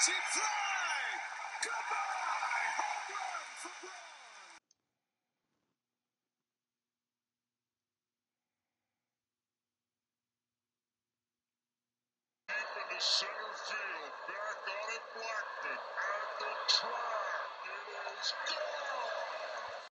Deep fly! Goodbye! Home run for Braun! Deep into center field. Back on it, Blackman. At the track. It is gone!